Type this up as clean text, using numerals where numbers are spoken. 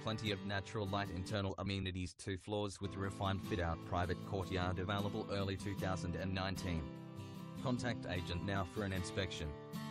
plenty of natural light, internal amenities, 2 floors with refined fit-out, private courtyard, available early 2019. Contact agent now for an inspection.